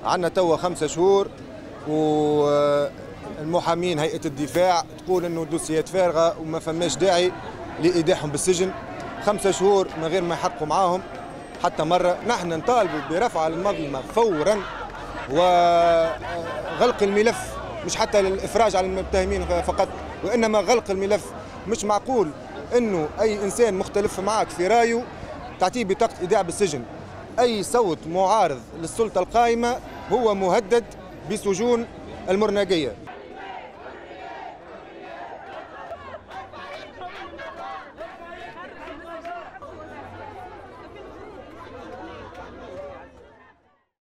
عندنا توا 5 شهور والمحامين هيئة الدفاع تقول انه الدوسيات فارغة وما فماش داعي لإيداعهم بالسجن. 5 شهور من غير ما يحققوا معاهم حتى مرة. نحن نطالبوا برفع المظلمة فورا وغلق الملف، مش حتى الإفراج على المتهمين فقط، وإنما غلق الملف. مش معقول انه اي انسان مختلف معك في رايه تعطيه بطاقه ايداع بالسجن. اي صوت معارض للسلطه القائمه هو مهدد بسجون المرناقيه.